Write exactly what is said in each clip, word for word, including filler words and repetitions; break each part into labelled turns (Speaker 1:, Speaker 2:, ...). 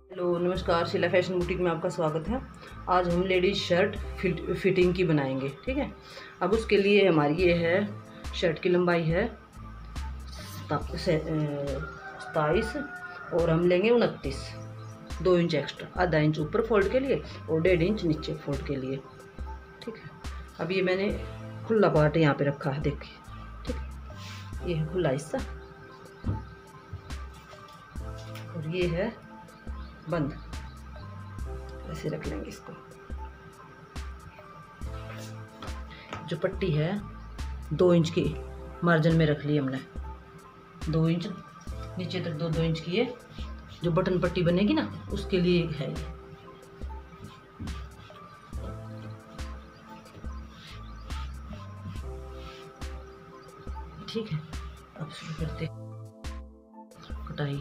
Speaker 1: Hello नमस्कार, Sheila fashion boutique में आपका स्वागत है। आज हम लेडीज शर्ट फिट फिटिंग की बनाएंगे, ठीक है। अब उसके लिए हमारी ये है शर्ट की लंबाई है सताईस और हम लेंगे उनतीस, दो इंच एक्स्ट्रा, आधा इंच ऊपर फोल्ड के लिए और डेढ़ इंच नीचे फोल्ड के लिए, ठीक है। अब ये मैंने खुला पार्ट यहाँ पे रखा है, देखिए, ठीक है। ये है खुला हिस्सा और ये है बंद, ऐसे रख लेंगे इसको। जो पट्टी है दो इंच की मार्जिन में रख ली हमने, दो इंच नीचे तक, दो दो इंच की है। जो बटन पट्टी बनेगी ना उसके लिए है ये, ठीक है। अब शुरू करते कटाई।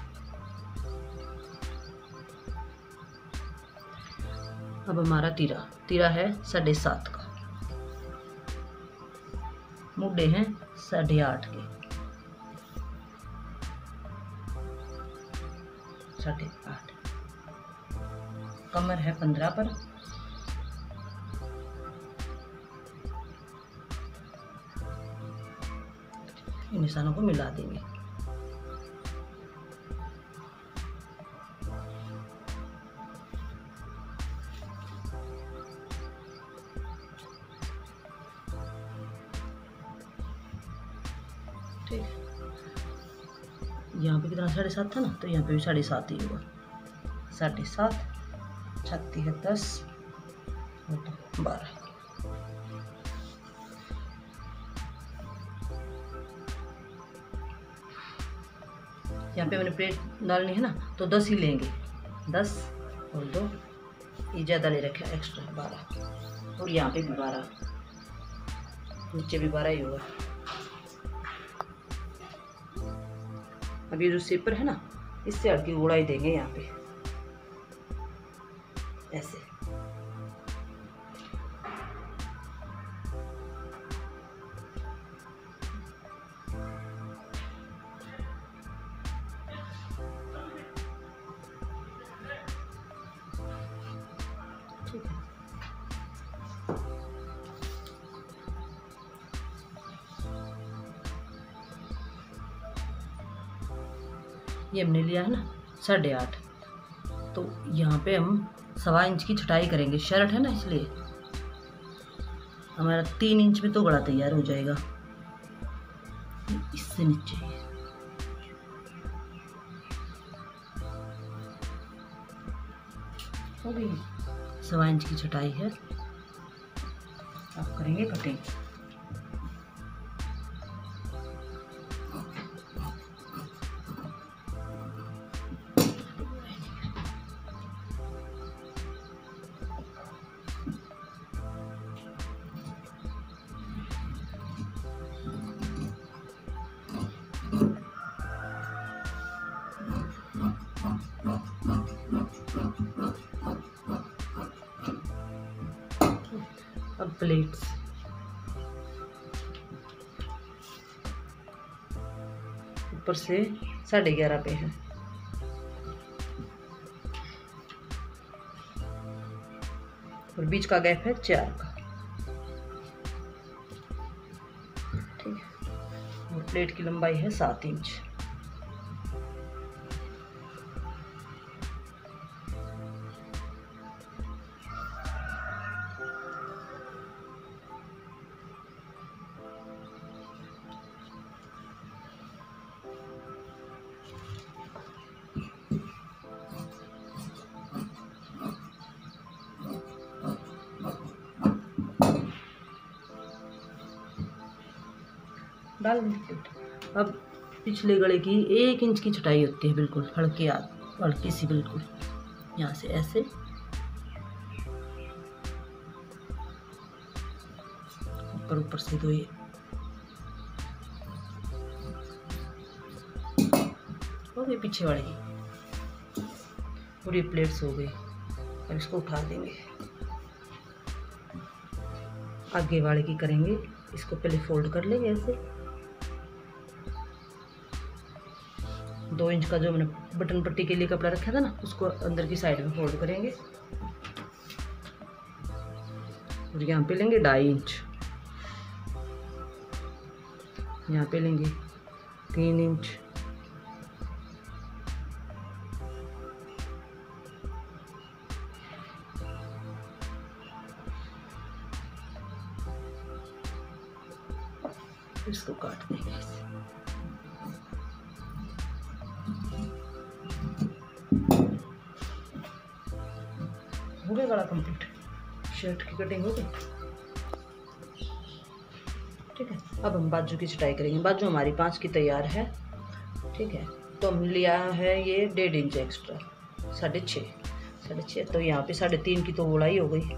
Speaker 1: अब हमारा तीरा तीरा है साढ़े सात का, मुड्डे हैं साढ़े आठ के, साढ़े आठ, कमर है पंद्रह पर, इन निशानों को मिला देंगे। ठीक है, यहाँ पे कितना साढ़े सात था ना, तो यहाँ पे भी साढ़े सात ही होगा। साढ़े सात छत्तीस है दस और बारह। यहाँ पे मैंने प्लेट डालनी है ना, तो दस ही लेंगे, दस और दो, ये ज़्यादा ले रखे एक्स्ट्रा बारह, और यहाँ पे भी बारह, नीचे भी बारह ही होगा। अब ये जो सेपर है ना, इससे हल्की गुड़ाई देंगे यहाँ पे, ऐसे। ठीक है, ये हमने लिया है ना साढ़े आठ, तो यहाँ पे हम सवा इंच की छटाई करेंगे। शर्ट है ना, इसलिए हमारा तीन इंच में तो गला तैयार हो जाएगा। इससे नीचे हो गई, सवा इंच की छटाई है। अब करेंगे कटिंग। अब प्लेट्स, ऊपर से साढ़े ग्यारह पे है, और बीच का गैप है चार का, ठीक है। और प्लेट की लंबाई है सात इंच। डाल देंगे। अब पिछले गले की एक इंच की छटाई होती है, बिल्कुल हल्की हल्की सी, बिल्कुल यहाँ से ऐसे, ऊपर ऊपर से दो, ये हो गई पीछे वाली, पूरी प्लेट्स हो गई। अब इसको उठा देंगे। आगे वाले की करेंगे, इसको पहले फोल्ड कर लेंगे ऐसे, दो इंच का जो मैंने बटन पट्टी के लिए कपड़ा रखा था ना, उसको अंदर की साइड में फोल्ड करेंगे और यहाँ पे लेंगे ढाई इंच, यहाँ पे लेंगे तीन इंच, इसको काट देंगे ऐसे। हो गया गला कंप्लीट, शर्ट की कटिंग हो गई। ठीक है, अब हम बाजू की चटाई करेंगे। बाजू हमारी पाँच की तैयार है। ठीक है, तो हम लिया है ये डेढ़ इंच एक्स्ट्रा, साढ़े छः साढ़े छः तो यहाँ पे साढ़े तीन की तो गोलाई हो गई।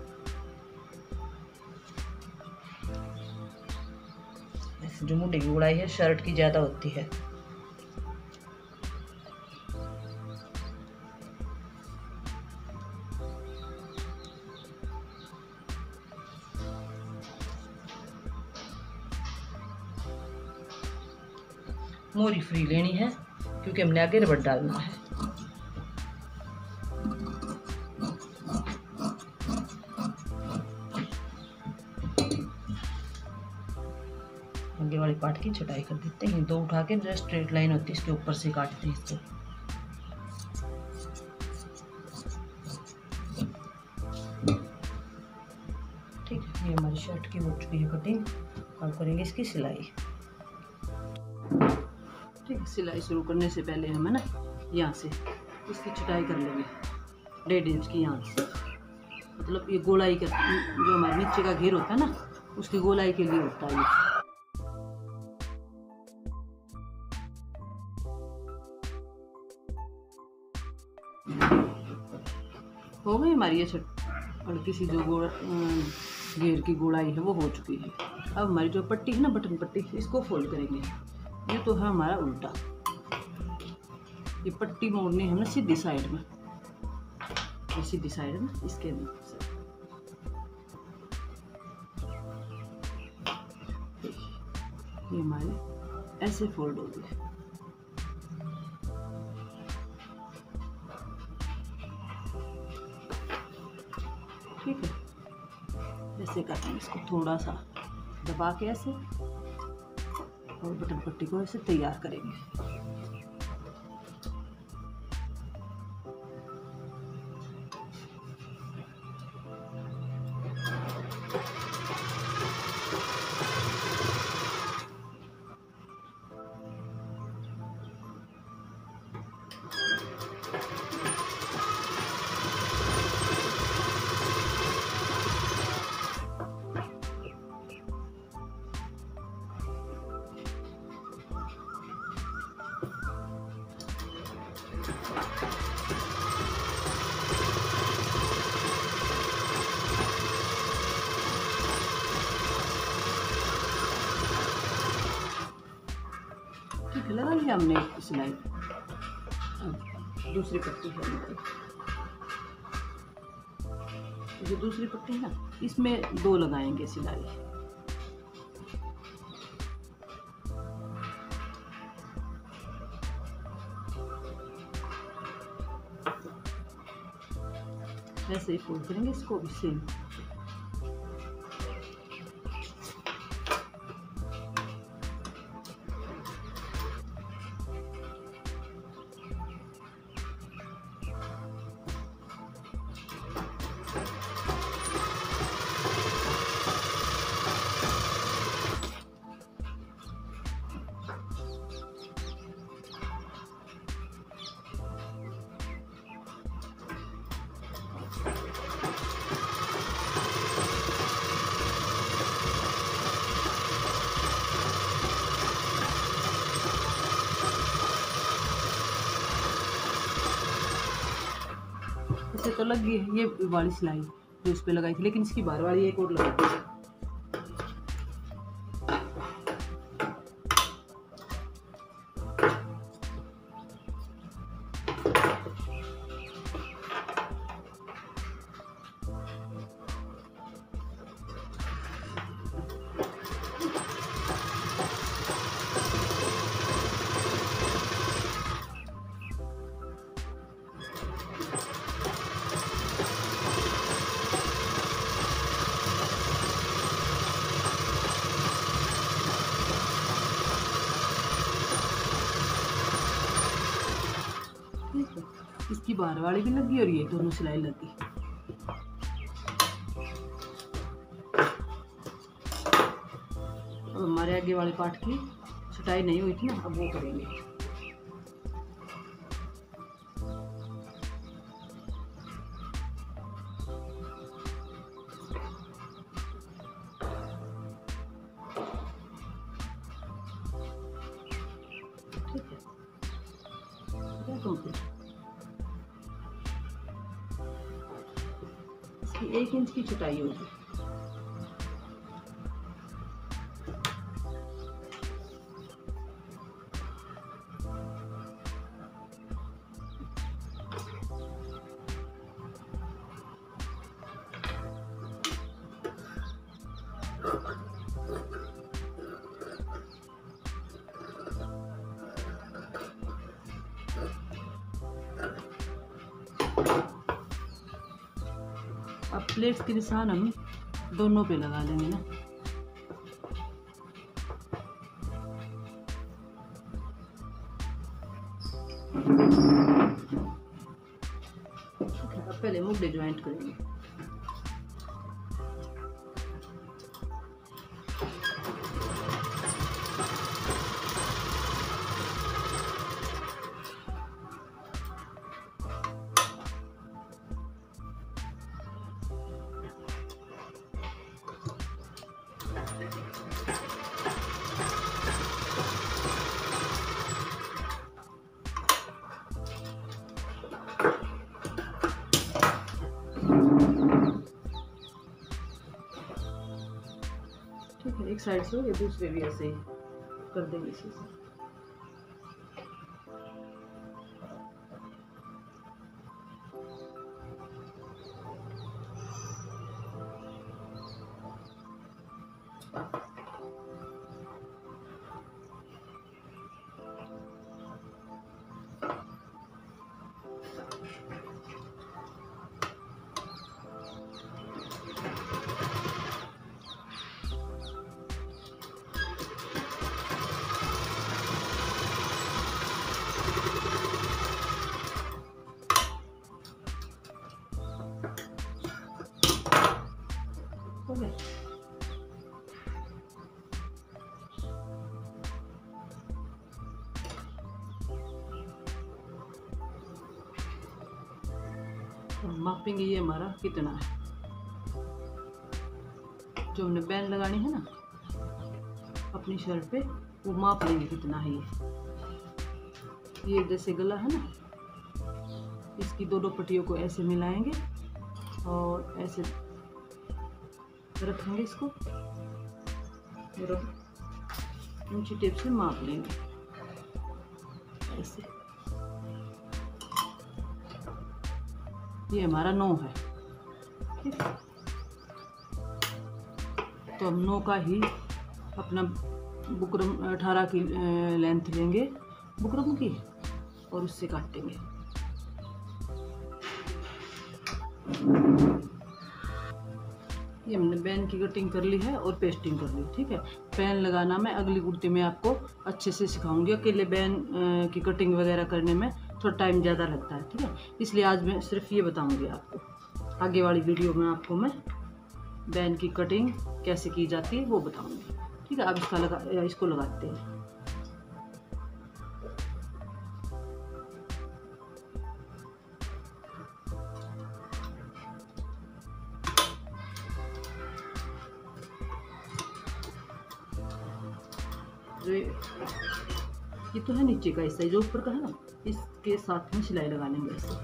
Speaker 1: ऐसे जो मुंडी की गोलाई है शर्ट की ज़्यादा होती है। मोरी फ्री लेनी है क्योंकि हमने आगे रबड़ डालना है। आगे वाली पार्ट की छटाई कर देते हैं। दो उठा के जो स्ट्रेट लाइन होती है इसके ऊपर से काटते हैं इसको। ठीक है, ये हमारी शर्ट की हो चुकी है कटिंग। अब करेंगे इसकी सिलाई। ठीक है, सिलाई शुरू करने से पहले हम है ना यहाँ से इसकी छटाई कर लेंगे डेढ़ इंच की, यहाँ से मतलब ये गोलाई का जो हमारे नीचे का घेर होता है ना उसकी गोलाई के लिए होता है ये। हो गई हमारी ये हल्की सी जो गोड़ घेर की गोलाई है वो हो चुकी है। अब हमारी जो पट्टी है ना बटन पट्टी, इसको फोल्ड करेंगे। ये तो है हमारा उल्टा, ये पट्टी मोड़नी है ना सीधी साइड में, ये सीधी साइड है ना इसके अंदर। ये हमारे ऐसे फोल्ड हो गए। ठीक है, ऐसे करते हैं इसको थोड़ा सा दबा के ऐसे, और बटन पट्टी को ऐसे तैयार करेंगे। लगा लिया हमने सिलाई। दूसरी पट्टी है, जो दूसरी पट्टी है ना इसमें दो लगाएंगे सिलाई। ऐसे ही फोल्ड करेंगे इसको भी सेम। इसे तो लग गई ये वाली सिलाई जो इस पे लगाई थी, लेकिन इसकी बाहर वाली एक और लगाई थी। इसकी बाहर वाली भी लगी और ये दोनों सिलाई लगी। अब हमारे आगे वाले पार्ट की छटाई नहीं हुई थी ना, अब वो करेंगे। ठीक है, कंप्लीट। इसकी एक इंच की छटाई होगी। अब प्लेट्स के निशान हम दोनों पे लगा लेंगे ना। अब पहले मुद्दे ज्वाइंट करेंगे। ठीक है, एक साइड से ये दूसरे भी ऐसे ही कर देंगे इसी से। हो गया। तो मापेंगे ये हमारा कितना है। जो हमने बैन लगानी है ना अपनी शर्ट पे, वो माप लेंगे कितना है ये। ये जैसे गला है ना, इसकी दोनों पट्टियों को ऐसे मिलाएंगे और ऐसे रखेंगे इसको और ऊंची टेप से माप लेंगे ऐसे। ये हमारा नौ है, ठीक है। तो हम नौ का ही अपना बुकरम अठारह की लेंथ लेंगे बुकरम की और उससे काटेंगे। ये हमने बैन की कटिंग कर ली है और पेस्टिंग कर ली, ठीक है। बैन लगाना मैं अगली कुर्ती में आपको अच्छे से सिखाऊंगी। अकेले बैन की कटिंग वगैरह करने में थोड़ा टाइम ज़्यादा लगता है, ठीक है। इसलिए आज मैं सिर्फ ये बताऊंगी आपको। आगे वाली वीडियो में आपको मैं बैन की कटिंग कैसे की जाती है वो बताऊंगी, ठीक है। अब इसका लगा इसको लगाते हैं। ये तो है नीचे का हिस्सा, जो ऊपर का है ना, इसके साथ में सिलाई लगा लेंगे ऐसे।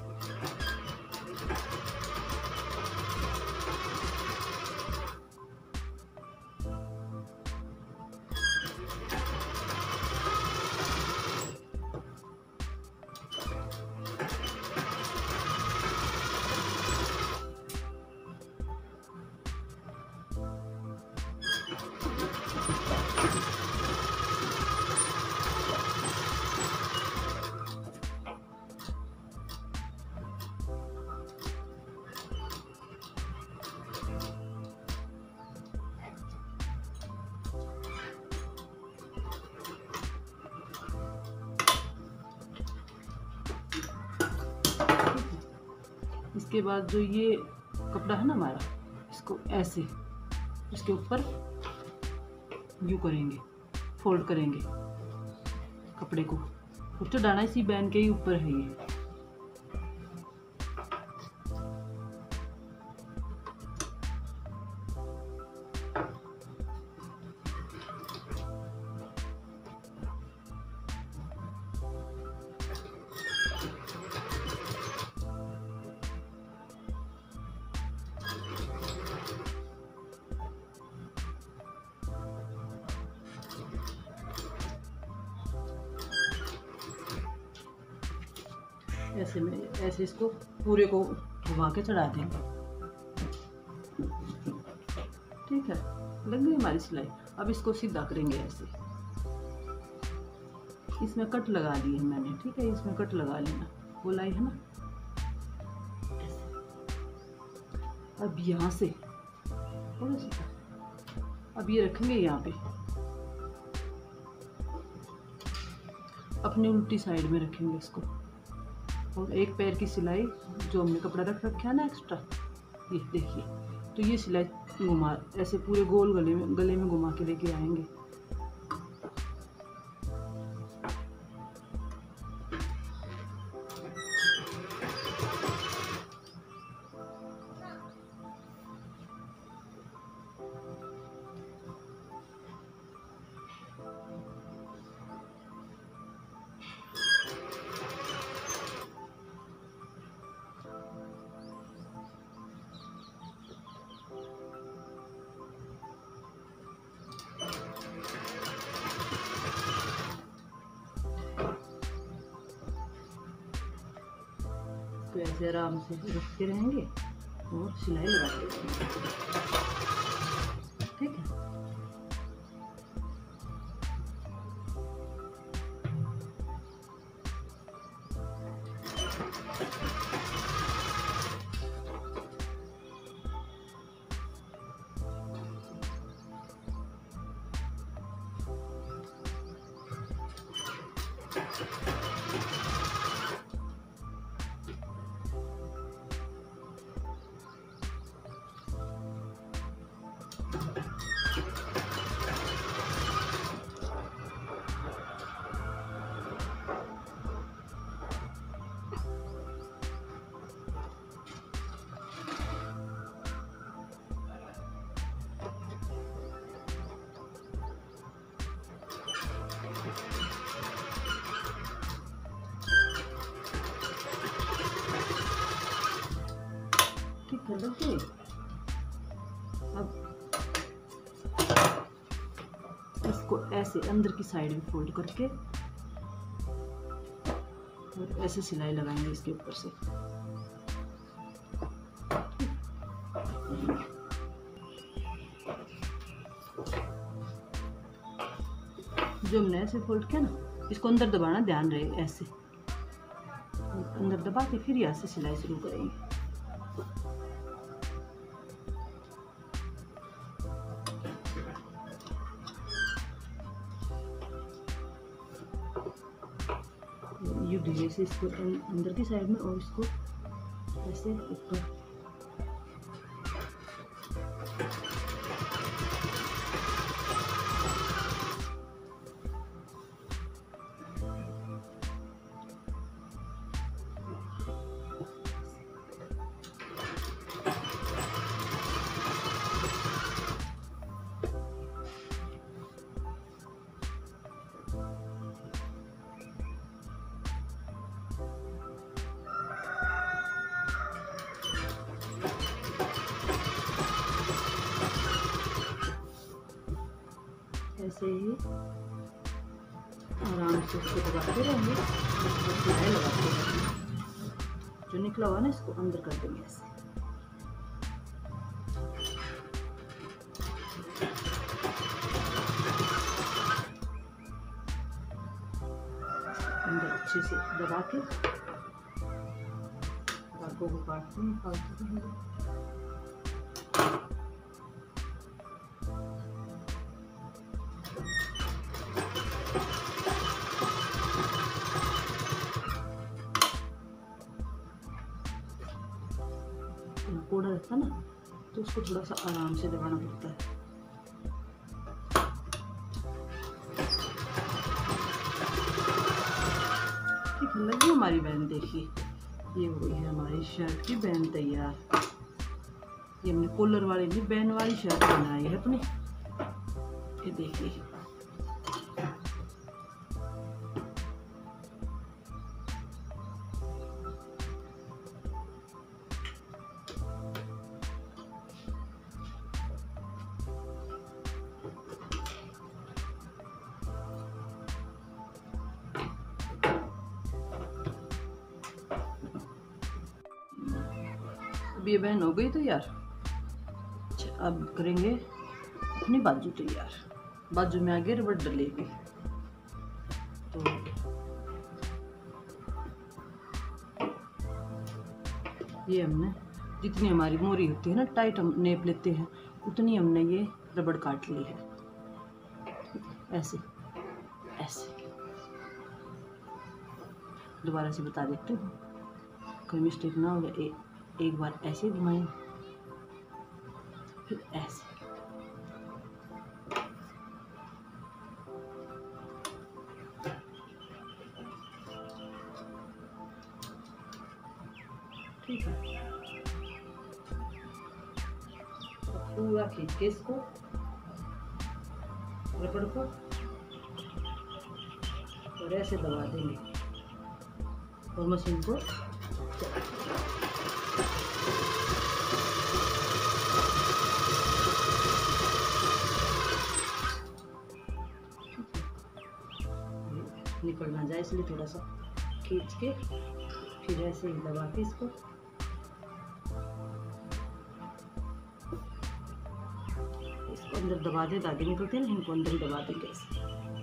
Speaker 1: इसके बाद जो ये कपड़ा है ना हमारा, इसको ऐसे इसके ऊपर यूँ करेंगे, फोल्ड करेंगे कपड़े को, और चढ़ाना इसी बैन के ही ऊपर है ये। ऐसे में ऐसे इसको पूरे को घुमा के चढ़ा देंगे। ठीक है, लग गई हमारी सिलाई। अब इसको सीधा करेंगे ऐसे, इसमें कट लगा दिए मैंने। ठीक है, इसमें कट लगा लेना, गोलाई है ना ऐसे। अब यहाँ से थोड़ा सा, अब ये रखेंगे यहाँ पे, अपनी उल्टी साइड में रखेंगे इसको, और एक पैर की सिलाई जो हमने कपड़ा रख रखा है ना एक्स्ट्रा, ये देखिए, तो ये सिलाई घुमा ऐसे पूरे गोल गले में गले में घुमा के लेके आएंगे। तो ऐसे आराम से रखते रहेंगे और सिलाई लगाते रहेंगे। ठीक है, ठीक है, देखिए। अब इसको ऐसे अंदर की साइड में फोल्ड करके और ऐसे सिलाई लगाएंगे इसके ऊपर से। जो हमने ऐसे फोल्ड किया ना, इसको अंदर दबाना, ध्यान रहे, ऐसे अंदर दबा के फिर यहाँ से सिलाई शुरू करेंगे। यू धीरे से इसको अंदर की साइड में और इसको ऐसे ऊपर। ऐसे ही आराम से इसको दबाते रहेंगे, सिलाई लगाते रहेंगे। जो निकला हुआ ना, इसको अंदर कर देंगे ऐसे। अंदर अच्छे से दबा के धागों को काटते हैं, काटते रहेंगे। रहता ना, तो उसको थोड़ा सा आराम से दबाना पड़ता है। ठीक लगी हमारी बहन, देखिए ये हो गई है हमारी शर्ट की बहन तैयार। ये हमने कॉलर वाली नहीं, बहन वाली शर्ट बनाई है अपनी। ये देखिए अब ये बहन हो गई तैयार। अच्छा, अब करेंगे अपनी बाजू तैयार। बाजू में आगे रबड़ डलेगी। तो ये हमने जितनी हमारी मोरी होती है ना, टाइट हम नेप लेते हैं, उतनी हमने ये रबड़ काट ली है। ऐसे ऐसे दोबारा से बता देती हूँ, कोई मिस्टेक ना हो जाए। एक बार ऐसे घुमाएं, फिर ऐसे। ठीक है, पूरा खींच के इसको रबड़ को और ऐसे दबा देंगे और मशीन को निकल ना जाए, इसलिए थोड़ा सा खींच के फिर ऐसे ही दबा के इसको इसको अंदर दबा दे। धागे निकलते हैं ना, इनको अंदर ही दबा देंगे ऐसे।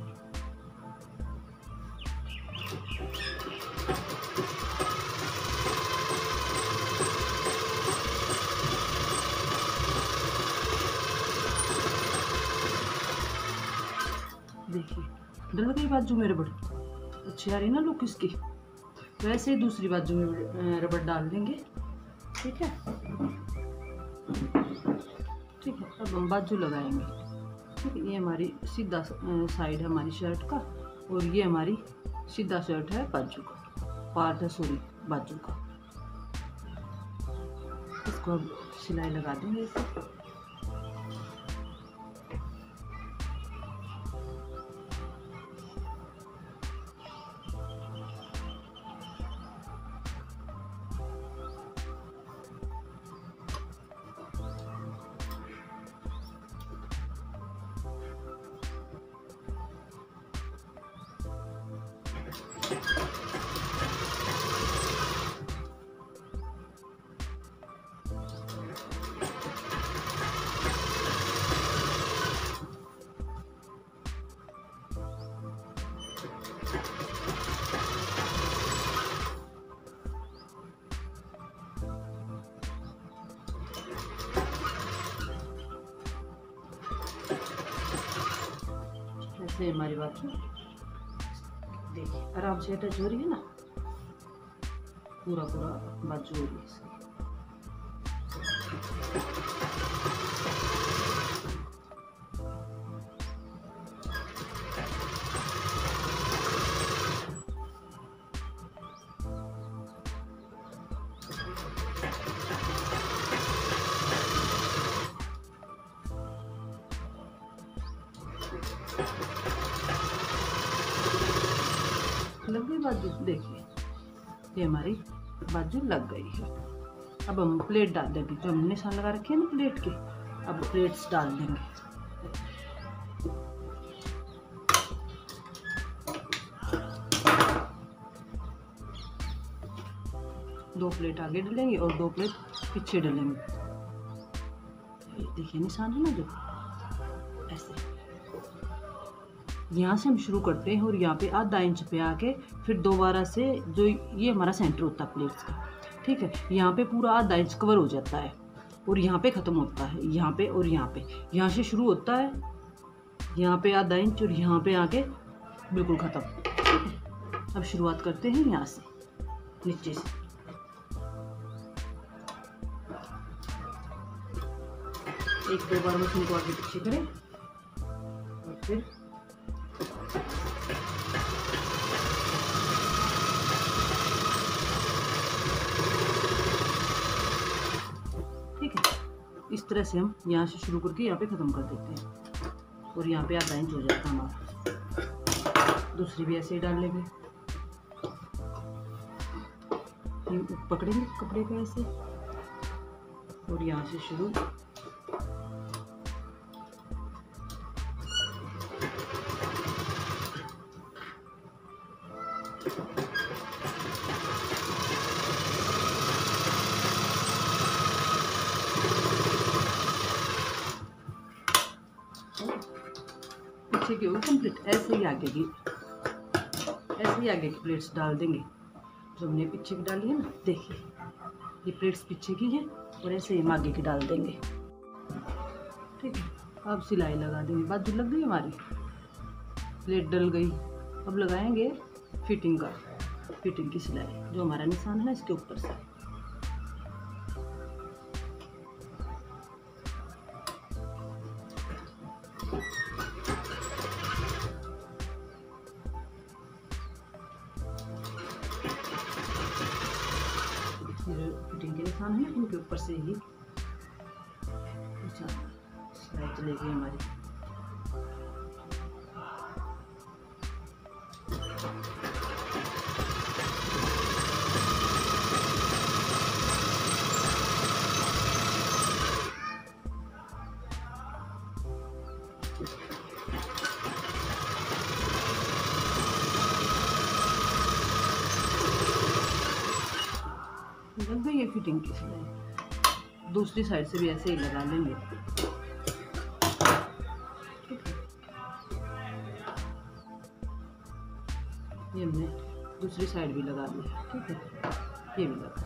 Speaker 1: देखिए डल गई बाजू में रबड़, अच्छी आ रही ना लुक इसकी। वैसे ही दूसरी बाजू में रबड़ डाल देंगे। ठीक है, ठीक है। अब हम बाजू लगाएंगे। ठीक है, ये हमारी सीधा साइड है हमारी शर्ट का, और ये हमारी सीधा शर्ट है बाजू का, पार्ट है सॉरी बाजू का। इसको अब सिलाई लगा देंगे इसे। ऐसे हमारी बाजू देखिए आराम से अटैच हो रही है ना, पूरा पूरा बाजू हो रही है इसकी। लग गई बाजू, देखिए ये हमारी बाजू लग गई है। अब हम प्लेट डाल देंगे, जो हमने निशान लगा रखे हैं ना प्लेट के, अब प्लेट्स डाल देंगे। दो प्लेट आगे डलेंगे और दो प्लेट पीछे डलेंगे। देखिए निशान है ना, जो ऐसे यहाँ से हम शुरू करते हैं और यहाँ पे आधा इंच पे आके फिर दोबारा से, जो ये हमारा सेंटर होता है प्लेट्स का, ठीक है, यहाँ पे पूरा आधा इंच कवर हो जाता है और यहाँ पे ख़त्म होता है, यहाँ पे और यहाँ पे। यहाँ से शुरू होता है, यहाँ पे आधा इंच और यहाँ पे आके बिल्कुल ख़त्म। अब शुरुआत करते हैं यहाँ से नीचे से। एक दो बार मशीन को आगे पीछे करें और फिर ठीक है। इस तरह से हम यहाँ से शुरू करके यहाँ पे ख़त्म कर देते हैं और यहाँ पे आधा इंच हो जाता है हमारा। दूसरी भी ऐसे ही डाल लेंगे, पकड़ेंगे कपड़े को ऐसे और यहाँ से शुरू पीछे की होगी कंप्लीट। ऐसे ही आगे की ऐसे ही आगे की प्लेट्स डाल देंगे जो हमने पीछे की डाली है ना। देखिए ये प्लेट्स पीछे की है और ऐसे ही हम आगे की डाल देंगे। ठीक है, अब सिलाई लगा देंगे। बाजू लग गई हमारी, प्लेट डल गई। अब लगाएंगे फिटिंग का फिटिंग की सिलाई, जो हमारा निशान है ना इसके ऊपर से। फिटिंग के निशान है उनके ऊपर से ही सिलाई चलेगी हमारी। लग गई है फिटिंग की सिलाई। दूसरी साइड से भी ऐसे ही लगा लेंगे। ये हमने दूसरी साइड भी लगा ली। ठीक है, ये भी लगा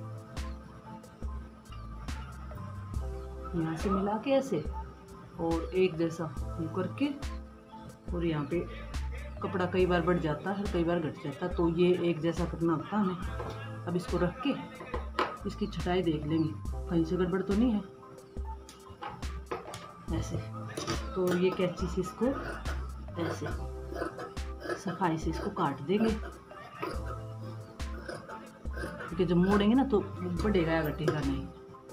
Speaker 1: यहाँ से मिला के ऐसे और एक जैसा करके। और यहाँ पे कपड़ा कई बार बढ़ जाता है, कई बार घट जाता है, तो ये एक जैसा करना होता है हमें। अब इसको रख के इसकी छटाई देख लेंगे कहीं से गड़बड़ तो नहीं है। ऐसे तो ये कैंची से इसको ऐसे सफाई से इसको काट देंगे, क्योंकि जब मोड़ेंगे ना तो बढ़ेगा या घटेगा नहीं।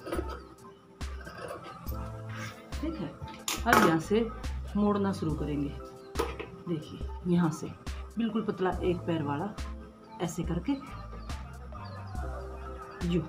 Speaker 1: ठीक है, अब यहाँ से मोड़ना शुरू करेंगे। देखिए यहाँ से बिल्कुल पतला एक पैर वाला ऐसे करके यूं।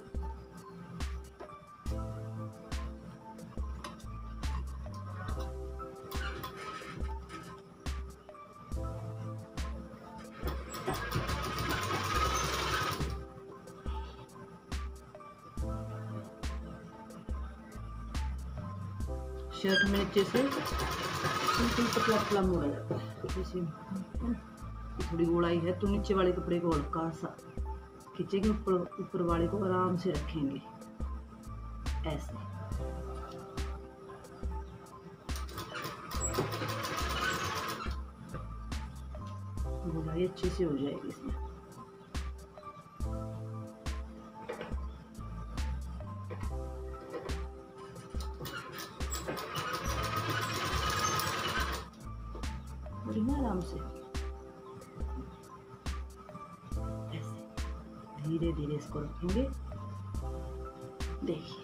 Speaker 1: शर्ट में नीचे से बिल्कुल पतला पतला मोड़ा जाता है। जैसे थोड़ी गोलाई है तो नीचे वाले कपड़े को हल्का सा खींचेंगे, ऊपर ऊपर वाले को आराम से रखेंगे ऐसे। गोलाई अच्छे से हो जाएगी इसमें। आराम से ऐसे धीरे धीरे इसको रखेंगे। देखिए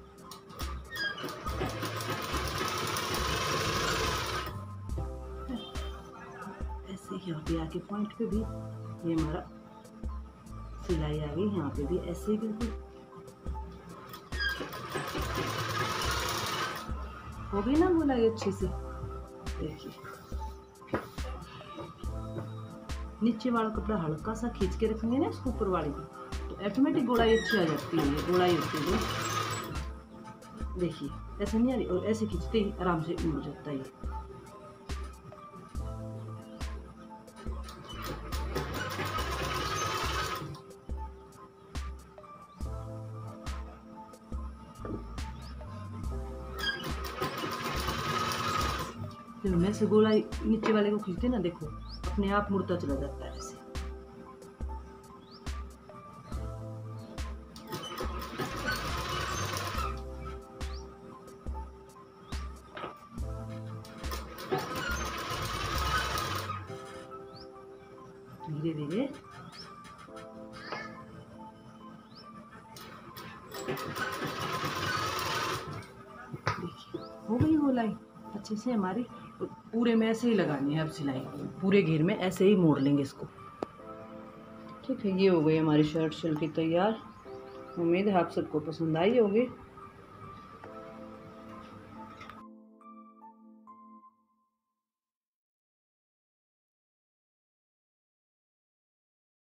Speaker 1: ऐसे यहाँ पे आके पॉइंट पे भी ये हमारा सिलाई आ गई। यहाँ पे भी ऐसे ही बिल्कुल हो गई ना गोलाई अच्छे से। देखिए नीचे वाला कपड़ा हल्का सा खींच के रखेंगे ना इसको ऊपर वाले को, तो ऑटोमेटिक गोलाई अच्छी आ जाती है। गोलाई होती है, देखिए ऐसे नहीं आ रही, और ऐसे खींचते ही आराम से मुड़ जाता है। जब मैं से गोलाई नीचे वाले को खींचते ना, देखो अपने आप मुड़ता चला जाता है ऐसे। देंगे। देखिए हो गई गोलाई अच्छे से हमारी। पूरे में ऐसे ही लगानी है अब सिलाई, पूरे घेर में ऐसे ही मोड़ लेंगे इसको। ठीक है, ये हो गई हमारी शर्ट सिल की तैयार। उम्मीद है आप सबको पसंद आई होगी।